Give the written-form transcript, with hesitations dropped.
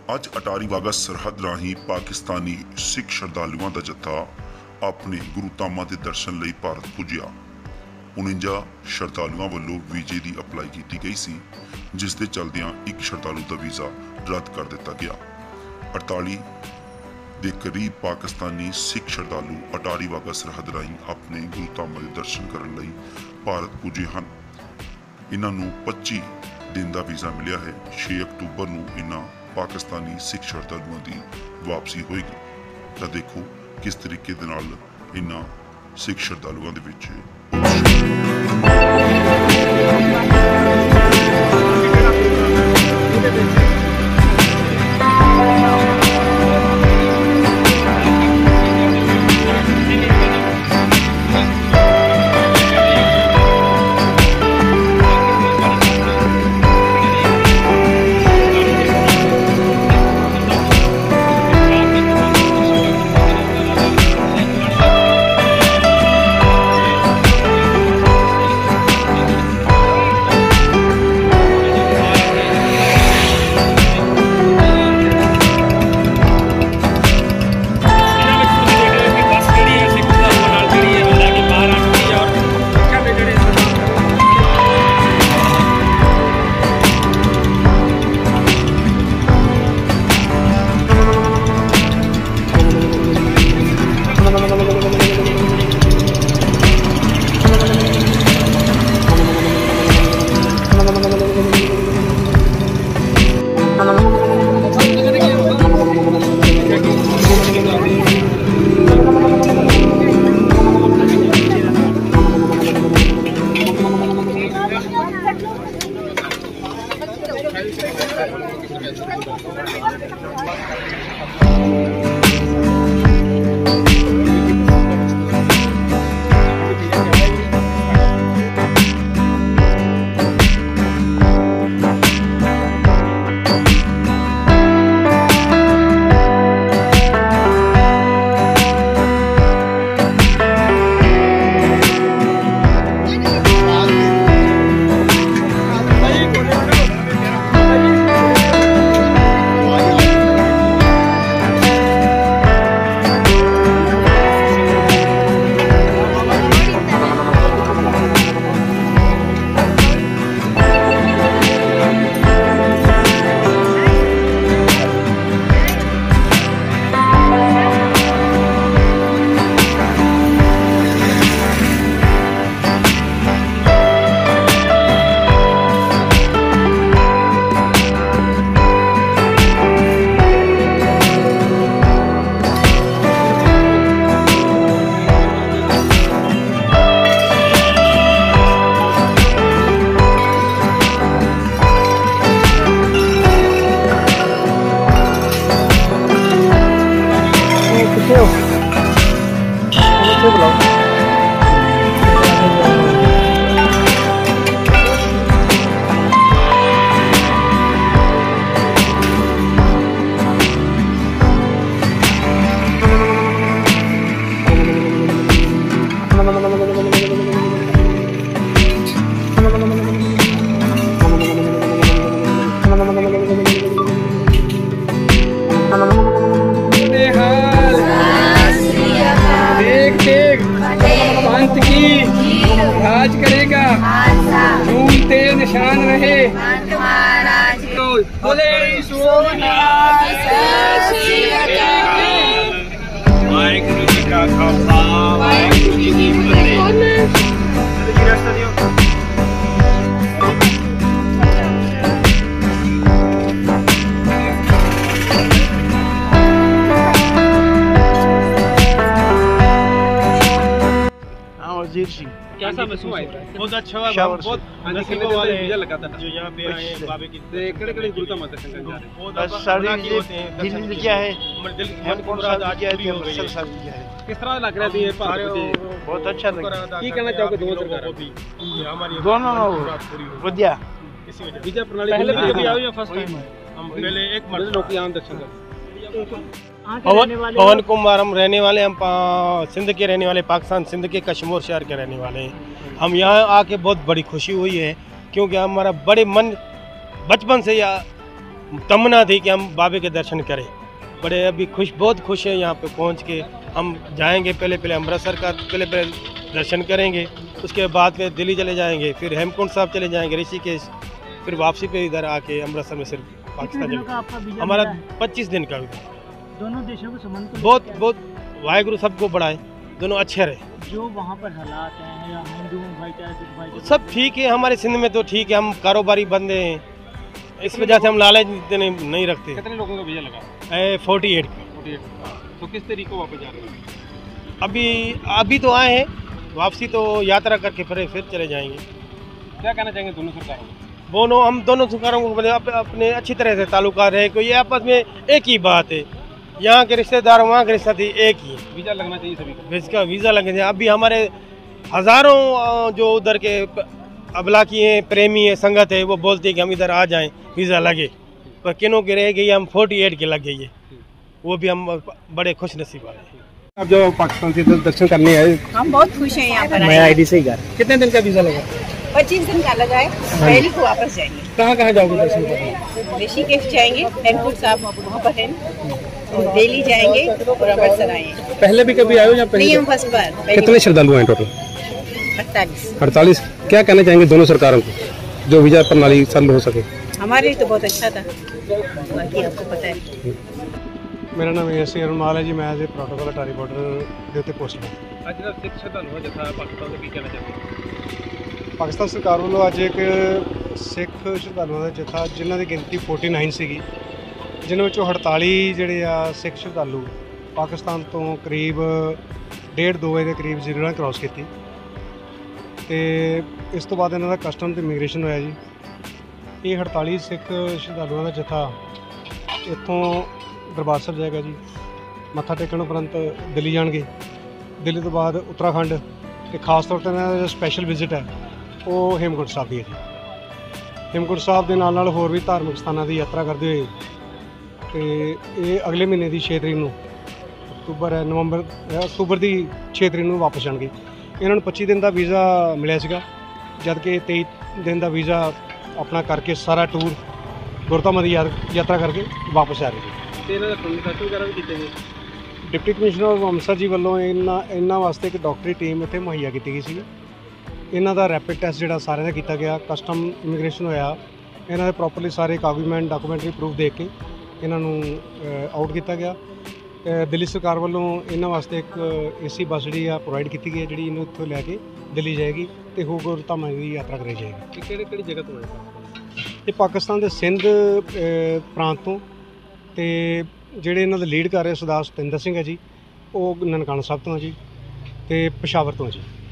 ਅੱਜ ਅਟਾਰੀ ਵਾਗਾ ਸਰਹੱਦ ਰਾਹੀਂ ਪਾਕਿਸਤਾਨੀ ਸਿੱਖ ਸ਼ਰਧਾਲੂਆਂ ਦਾ ਜੱਥਾ ਆਪਣੇ ਗੁਰੂ ਧਾਮਾਂ ਦੇ ਦਰਸ਼ਨ ਲਈ ਭਾਰਤ ਪੁੱਜਿਆ। 49 ਸ਼ਰਧਾਲੂਆਂ ਵੱਲੋਂ ਵੀਜ਼ੇ ਦੀ ਅਪਲਾਈ ਕੀਤੀ ਗਈ ਸੀ, ਜਿਸ ਦੇ ਚਲਦਿਆਂ ਇੱਕ ਸ਼ਰਧਾਲੂ ਦਾ ਵੀਜ਼ਾ ਰੱਦ ਕਰ ਦਿੱਤਾ ਗਿਆ। 48 ਦੇ ਕਰੀਬ ਪਾਕਿਸਤਾਨੀ ਸਿੱਖ ਸ਼ਰਧਾਲੂ ਅਟਾਰੀ ਵਾਗਾ ਸਰਹੱਦ ਰਾਹੀਂ ਆਪਣੇ ਗੁਰੂ ਧਾਮਾਂ ਦੇ ਦਰਸ਼ਨ ਕਰਨ ਲਈ ਭਾਰਤ ਪੁੱਜੇ ਹਨ। ਇਹਨਾਂ ਨੂੰ 25 ਦਿਨ ਦਾ ਵੀਜ਼ਾ ਮਿਲਿਆ ਹੈ। 6 ਅਕਤੂਬਰ ਨੂੰ ਇਹਨਾਂ ਪਾਕਿਸਤਾਨੀ ਸਿੱਖ ਸ਼ਰਧਾਲੂਆਂ ਦੀ ਵਾਪਸੀ ਹੋਏਗੀ। ਤਾਂ ਦੇਖੋ ਕਿਸ ਤਰੀਕੇ ਦੇ ਨਾਲ ਇਹਨਾਂ ਸਿੱਖ ਸ਼ਰਧਾਲੂਆਂ ਦੇ ਵਿੱਚ पंथ की राज करेगा, झूमते निशान रहे बोले सोमनाथ। वाहिगुरु जी का खालसा, वाहिगुरु जी की फतेह। कैसा महसूस हुआ? बहुत अच्छा हुआ, बहुत नसीबों वाले वीजा लगा था जो यहाँ पे आए बाबे की कड़े गुरु का दर्शन करने जा रहे हैं। बस सारी दिल क्या है, मन को मुराद आज पूरी हो गई है। किस तरह लग रहा है? बहुत अच्छा लग रहा है। क्या कहना चाहोगे दोनों सरकार को भी? हमारी दोनों बढ़िया वीजा प्रणाली पहले भी कभी आई है? फर्स्ट टाइम हम पहले एक मर्द लोग यहाँ दर्शन करते। पवन कुमार हम रहने वाले, हम सिंध के रहने वाले, पाकिस्तान सिंध के कश्मीर शहर के रहने वाले हैं। हम यहाँ आके बहुत बड़ी खुशी हुई है, क्योंकि हमारा बड़े मन बचपन से या तमन्ना थी कि हम बाबे के दर्शन करें। बड़े अभी बहुत खुश हैं यहाँ पे पहुँच के। हम जाएंगे पहले अमृतसर का पहले दर्शन करेंगे, उसके बाद फिर दिल्ली चले जाएंगे, फिर हेमकुंड साहब चले जाएंगे, ऋषिकेश, फिर वापसी पे इधर आके अमृतसर में सिर्फ पाकिस्तान चले। हमारा 25 दिन का दोनों देशों के संबंध बहुत वाहिगुरु सबको बढ़ाए, दोनों अच्छे रहे। जो वहाँ पर हालात हैं या हिंदू भाईचारा सब ठीक है, हमारे सिंध में तो ठीक है। हम कारोबारी बंदे हैं, इस वजह से हम लालच नहीं रखते। कितने लोगों का वीजा लगा? 48। तो किस तरीके को वापस जा रहे हैं? अभी तो आए हैं, वापसी तो यात्रा करके फिर चले जाएंगे। क्या कहना चाहेंगे दोनों सरकारों को? हम दोनों सरकारों को अपने अच्छी तरह से ताल्लुकात रहे, कोई आपस में एक ही बात है। यहाँ के रिश्तेदार वहाँ के रिश्तेदार एक ही है। वीजा लगना चाहिए सभी को। इसका वीज़ा लगना चाहिए। अभी हमारे हज़ारों जो उधर के अबलाकी हैं, प्रेमी है, संगत है, वो बोलते हैं कि हम इधर आ जाएं, वीज़ा लगे, पर किनों के रह गई, हम 48 के लग गई है, वो भी हम बड़े खुश नसीब वाले। अब जो पाकिस्तान से दर्शन करने आए, हम बहुत खुश हैं यहाँ पर। मैं आईडी से ही घर। कितने दिन का वीजा लगा? 25 दिन का लगा है। पहले को वापस जाएंगे। कहाँ जाओगे दर्शन करने? ऋषिकेश जाएंगे, हेमकुंड साहब वहाँ पर है, और दिल्ली जाएंगे और अमृतसर आएंगे। पहले भी कभी आए हो या नहीं, हम फर्स्ट बार। कितने श्रद्धालु हैं टोटल? 48। क्या कहना चाहेंगे दोनों सरकारों को जो वीजा प्रणाली चालू हो सके? हमारे लिए तो बहुत अच्छा था, बाकी आपको पता है। मेरा नाम एस अरुणमाल है जी। मैं as a protocol Attari border ਦੇ ਉੱਤੇ ਪੋਸਟ ਹੈ। ਅੱਜ ਦਾ ਸਿੱਖ ਸ਼ਰਧਾਲੂਆਂ ਜਥਾ ਪਾਕਿਸਤਾਨ ਤੋਂ ਕੀ ਕਹਿਣਾ ਚਾਹੁੰਦੇ? ਪਾਕਿਸਤਾਨ ਸਰਕਾਰ ਵੱਲੋਂ ਅੱਜ ਇੱਕ ਸਿੱਖ ਸ਼ਰਧਾਲੂਆਂ ਦਾ ਜਥਾ ਜਿਨ੍ਹਾਂ ਦੀ ਗਿਣਤੀ 49 ਸੀਗੀ, ਜਿਨ੍ਹਾਂ ਵਿੱਚੋਂ 48 ਜਿਹੜੇ ਆ ਸਿੱਖ ਸ਼ਰਧਾਲੂ ਪਾਕਿਸਤਾਨ ਤੋਂ ਕਰੀਬ 1.5-2 ਵਜੇ ਦੇ ਕਰੀਬ ਜ਼ੀਰੋ ਲਾਈਨ ਕ੍ਰਾਸ ਕੀਤੀ, ਤੇ ਇਸ ਤੋਂ ਬਾਅਦ ਇਹਨਾਂ ਦਾ ਕਸਟਮ ਤੇ ਇਮੀਗ੍ਰੇਸ਼ਨ ਹੋਇਆ ਜੀ। ਇਹ 48 ਸਿੱਖ ਸ਼ਰਧਾਲੂਆਂ ਦਾ ਜਥਾ ਇੱਥੋਂ ਦਰਬਾਰ ਸਾਹਿਬ ਜਾਏਗਾ ਜੀ। ਮੱਥਾ ਟੇਕਣ ਉਪਰੰਤ ਦਿੱਲੀ ਜਾਣਗੇ। ਦਿੱਲੀ ਤੋਂ ਬਾਅਦ ਉੱਤਰਾਖੰਡ, ਤੇ ਖਾਸ ਤੌਰ 'ਤੇ ਇਹਨਾਂ ਦਾ ਜੋ ਸਪੈਸ਼ਲ ਵਿਜ਼ਿਟ ਹੈ ਉਹ ਹੇਮਕੁੰਟ ਸਾਹਿਬ ਦੀ ਹੈ ਜੀ। ਹੇਮਕੁੰਟ ਸਾਹਿਬ ਦੇ ਨਾਲ ਹੋਰ ਵੀ ਧਾਰਮਿਕ ਸਥਾਨਾਂ ਦੀ ਯਾਤਰਾ ਕਰਦੇ ਹੋਏ, ਤੇ ਇਹ ਅਗਲੇ ਮਹੀਨੇ ਦੀ 6 ਤਰੀਕ ਨੂੰ ਅਕਤੂਬਰ ਦੀ 6 ਤਰੀਕ ਨੂੰ ਵਾਪਸ ਜਾਣਗੇ। ਇਹਨਾਂ ਨੂੰ 25 ਦਿਨ ਦਾ ਵੀਜ਼ਾ ਮਿਲਿਆ ਸੀਗਾ, ਜਦ ਕਿ 23 ਦਿਨ ਦਾ ਵੀਜ਼ਾ ਆਪਣਾ ਕਰਕੇ ਸਾਰਾ ਟੂਰ ਗੁਰਧਾਮਾਂ ਦੀ ਯਾਤਰਾ ਕਰਕੇ ਵਾਪਸ ਆ ਰਹੇ ਜੀ। ਤੇ ਇਹਨਾਂ ਦਾ ਟੈਸਟ ਵਗੈਰਾ ਵੀ ਕੀਤੇ ਗਏ? ਡਿਪਟੀ ਕਮਿਸ਼ਨਰ ਅੰਮ੍ਰਿਤਸਰ ਜੀ ਵੱਲੋਂ ਇਹਨਾਂ ਵਾਸਤੇ ਇੱਕ ਡਾਕਟਰੀ ਟੀਮ ਇੱਥੇ ਮੁਹੱਈਆ ਕੀਤੀ ਗਈ ਸੀ। ਇਹਨਾਂ ਦਾ ਰੈਪਿਡ ਟੈਸਟ ਜਿਹੜਾ ਸਾਰਿਆਂ ਦਾ ਕੀਤਾ ਗਿਆ, ਕਸਟਮ ਇਮੀਗ੍ਰੇਸ਼ਨ ਹੋਇਆ, ਇਹਨਾਂ ਦੇ ਪ੍ਰੋਪਰਲੀ ਸਾਰੇ ਕਾਗੂਮੈਂਟ ਡਾਕੂਮੈਂਟਰੀ ਪ੍ਰੂਫ ਦੇਖ ਕੇ ਇਹਨਾਂ ਨੂੰ ਆਊਟ ਕੀਤਾ ਗਿਆ। ਦਿੱਲੀ ਸਰਕਾਰ ਵੱਲੋਂ ਇਹਨਾਂ ਵਾਸਤੇ ਇੱਕ AC ਬੱਸ ਜਿਹੜੀ ਆ ਪ੍ਰੋਵਾਈਡ ਕੀਤੀ ਗਈ ਹੈ, ਜਿਹੜੀ ਇਹਨੂੰ ਇੱਥੋਂ ਲੈ ਕੇ ਦਿੱਲੀ ਜਾਏਗੀ ਤੇ ਹੋਰ ਗੁਰਧਾਮਾਂ ਦੀ ਯਾਤਰਾ ਕਰਾਈ ਜਾਏਗੀ। ਕਿਹੜੀ ਜਗ੍ਹਾ ਤੋਂ ਆਏ? ਇਹ ਪਾਕਿਸਤਾਨ ਦੇ ਸਿੰਧ ਪ੍ਰਾਂਤ ਤੋਂ, ਤੇ ਜਿਹੜੇ ਇਹਨਾਂ ਦੇ ਲੀਡ ਕਰ ਰਹੇ ਸਰਦਾਰ ਸਤਿੰਦਰ ਸਿੰਘ ਹੈ ਜੀ, ਉਹ ਨਨਕਾਣਾ ਸਾਹਿਬ ਤੋਂ ਹੈ ਜੀ, ਤੇ ਪਸ਼ਾਵਰ ਤੋਂ ਹੈ ਜੀ।